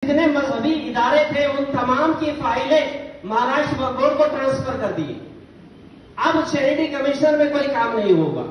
جتنے مذہبی ادارے تھے ان تمام کی فائلیں مہاراشٹر وقف بورڈ کو ٹرانسفر کر دی. اب چیریٹی کمشنر میں کوئی کام نہیں ہوگا.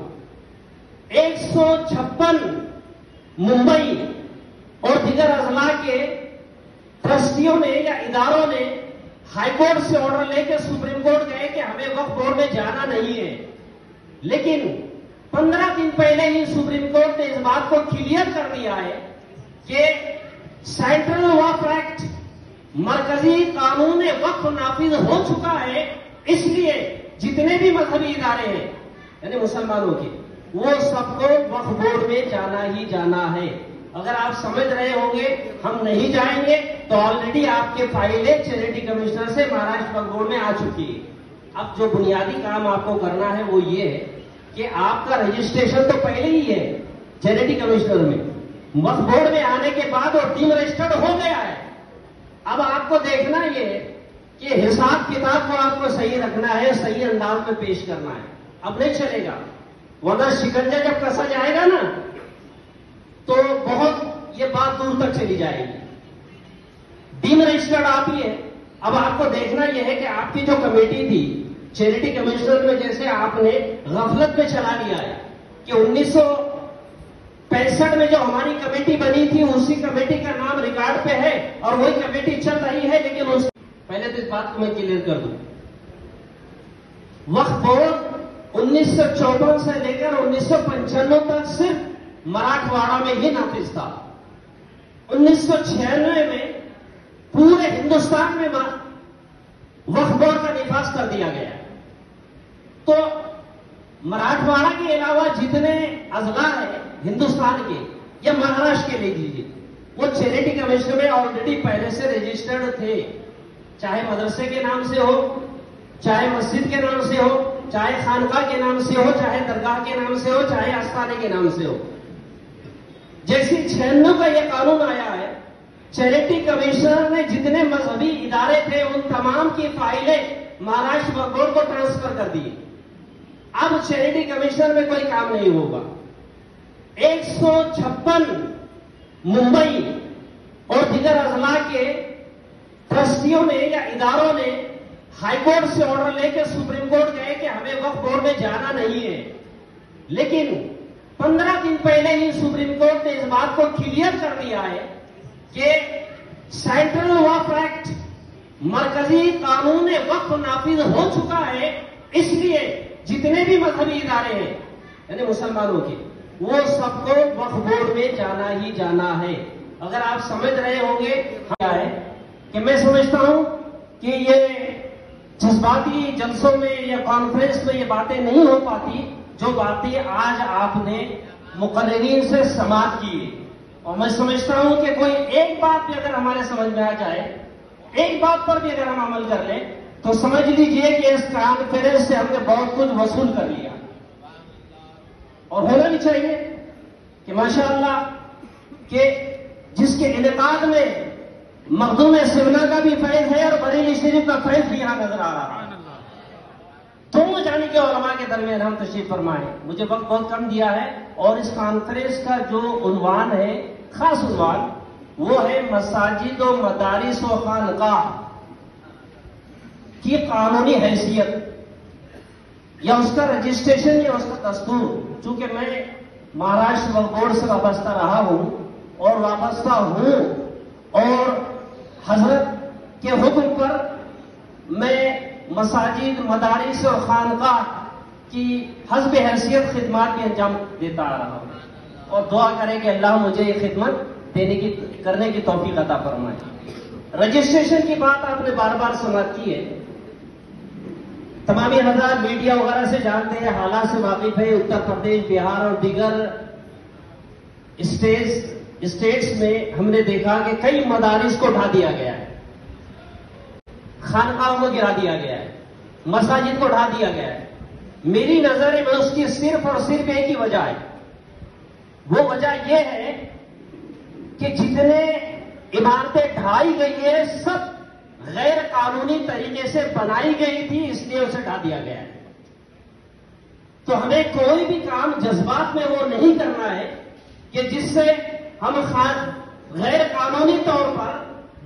156 ممبئی اور دیگر اضلاع کے ٹرسٹیوں نے یا اداروں نے ہائی کورٹ سے آرڈر لے کے سپریم کورٹ گئے کہ ہمیں وقف بورڈ میں جانا نہیں ہے. لیکن 15 دن پہلے ہی سپریم کورٹ نے اس بات کو کلیئر کر دیا ہے کہ سینٹرل وقف ایکٹ مرکزی قانون وقف نافذ ہو چکا ہے. اس لیے جتنے بھی مذہبی ادارے ہیں یعنی مسلمانوں کے وہ سب کو وقف بورڈ میں جانا ہی جانا ہے. اگر آپ سمجھ رہے ہوں گے ہم نہیں جائیں گے تو آلریڈی آپ کے فائلیں چیریٹی کمشنر سے مہاراشٹر وقف بورڈ میں آ چکی ہے. اب جو بنیادی کام آپ کو کرنا ہے وہ یہ ہے کہ آپ کا رجسٹریشن تو پہلے ہی ہے چیریٹی کمشنر میں, وقف بورڈ میں آنے کے بعد اور ڈیم رجسٹرڈ ہو گیا ہے. اب آپ کو دیکھنا یہ کہ حساب کتاب کو آپ کو صحیح رکھنا ہے, صحیح انداز میں پیش کرنا ہے. اب نہیں چلے گا ورنہ شکنجہ جب کسا جائے گا نا تو بہت یہ بات دور تک چلی جائے گی. ڈیم رجسٹرڈ آپ ہی ہے. اب آپ کو دیکھنا یہ ہے کہ آپ کی جو کمیٹی تھی چیریٹی کمشنر میں, جیسے آپ نے غفلت میں چلا لیا ہے کہ 1965 میں جو ہماری کمیٹی بنی تھی اسی کمیٹی کا نام ریکارڈ پہ ہے اور وہی کمیٹی چل رہی ہے. لیکن پہلے تو اس بات کو میں کلیئر کر دوں, وقف بورڈ 1954 سے لے کر 1995 تک صرف مراٹھواڑہ میں ہی نافذ تھا. 1996 میں پورے ہندوستان میں وقف بورڈ کا نفاذ کر دیا گیا. تو مراٹھواڑہ کے علاوہ جتنے اضلاع ہیں ہندوستان کے یا مہاراشٹر کے لے لیجیے وہ چیریٹی کمشنر میں آلریڈی پہلے سے رجسٹرڈ تھے, چاہے مدرسے کے نام سے ہو, چاہے مسجد کے نام سے ہو, چاہے خانقاہ کے نام سے ہو, چاہے درگاہ کے نام سے ہو, چاہے آستانے کے نام سے ہو. جیسے 96 کا یہ قانون آیا ہے چیریٹی کمشنر نے جتنے مذہبی ادارے تھے ان تمام کی فائلیں مہاراشٹر وقف بورڈ کو ٹرانسفر کر دی. اب چیریٹی کمشنر میں کوئی کام نہیں ہوگا. 156 ممبئی اور دیگر اضلاع کے ٹرسٹیوں نے یا اداروں نے ہائی کورٹ سے آرڈر لے کے سپریم کورٹ گئے کہ ہمیں وقف بورڈ میں جانا نہیں ہے. لیکن 15 دن پہلے ہی سپریم کورٹ نے اس بات کو کلیئر کر دیا ہے کہ سینٹرل وقف ایکٹ مرکزی قانون وقف نافذ ہو چکا ہے. اس لیے جتنے بھی مذہبی ادارے ہیں یعنی مسلمانوں کے وہ سب کو وقف بورڈ میں جانا ہی جانا ہے. اگر آپ سمجھ رہے ہوں گے کیا ہے کہ میں سمجھتا ہوں کہ یہ جذباتی جلسوں میں یا کانفرنس میں یہ باتیں نہیں ہو پاتی جو باتیں آج آپ نے مقررین سے سماعت کی ہے. اور میں سمجھتا ہوں کہ کوئی ایک بات بھی اگر ہمارے سمجھ میں آ جائے, ایک بات پر بھی اگر ہم عمل کر لیں تو سمجھ لیجئے کہ اس کانفرنس سے ہم نے بہت کچھ وصول کر لیا. اور ہونا بھی چاہیے کہ ماشاءاللہ کہ جس کے انعقاد میں مخدوم سمنا کا بھی فیض ہے اور بریلی شریف کا فیض بھی یہاں نظر آ رہا ہے. دونوں جانے کے علماء کے درمیان ہم تشریف فرمائیں. مجھے وقت بہت کم دیا ہے اور اس کانفرنس کا جو عنوان ہے, خاص عنوان, وہ ہے مساجد و مدارس و خانقاہ کی قانونی حیثیت یا اس کا رجسٹریشن یا اس کا دستور. چونکہ میں مہاراشٹر وقف بورڈ سے وابستہ رہا ہوں اور وابستہ ہوں اور حضرت کے حکم پر میں مساجد, مدارس اور خانقاہ کی حسب حیثیت خدمات بھی انجام دیتا آ رہا ہوں. اور دعا کریں کہ اللہ مجھے یہ خدمت کرنے کی توفیق عطا فرمائے. رجسٹریشن کی بات آپ نے بار بار سماعت کی ہے. تمامی حضرات میڈیا وغیرہ سے جانتے ہیں, حالات سے واقف ہے. اتر پردیش, بہار اور دیگر اسٹیٹس میں ہم نے دیکھا کہ کئی مدارس کو ڈھا دیا گیا ہے, خانقاہوں کو گرا دیا گیا ہے, مساجد کو ڈھا دیا گیا ہے. میری نظر میں اس کی صرف اور صرف ایک ہی وجہ ہے. وہ وجہ یہ ہے کہ جتنے عمارتیں ڈھائی گئی ہیں سب غیر قانونی طریقے سے بنائی گئی تھی, اس لیے اسے ڈھا دیا گیا ہے. تو ہمیں کوئی بھی کام جذبات میں وہ نہیں کرنا ہے کہ جس سے ہم غیر قانونی طور پر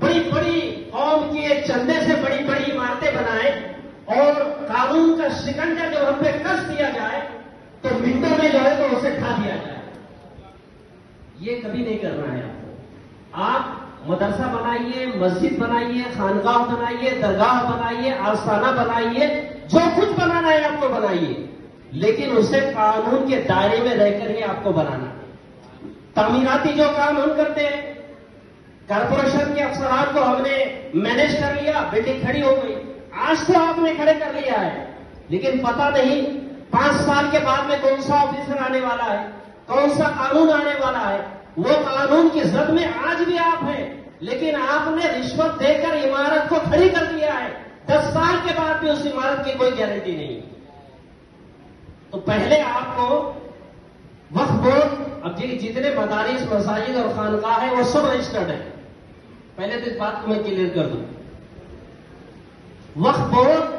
بھی نہیں کرنا ہے آپ کو. آپ مدرسہ بنائیے, مسجد بنائیے, خانقاہ بنائیے, درگاہ بنائیے, آستانہ بنائیے, جو کچھ بنانا ہے آپ کو بنائیے, لیکن اسے قانون کے دائرے میں رہ کر ہی آپ کو بنانا ہے. تعمیراتی جو کام ہم کرتے ہیں, کارپوریشن کے افسران کو ہم نے مینج کر لیا, بلڈنگ کھڑی ہو گئی, آج تو آپ نے کھڑے کر لیا ہے, لیکن پتہ نہیں 5 سال کے بعد میں کون سا آفیسر آنے والا ہے, کون سا قانون آنے والا ہے. وہ قانون کی زد میں آج بھی آپ ہیں, لیکن آپ نے رشوت دے کر عمارت کو کھڑی کر دیا ہے. 10 سال کے بعد بھی اس عمارت کی کوئی گارنٹی نہیں. تو پہلے آپ کو وقف بورڈ, اب جتنے مدارس, مساجد اور خانقاہ ہیں وہ سب رجسٹرڈ ہیں. پہلے تو اس بات کو میں کلیئر کر دوں, وقف بورڈ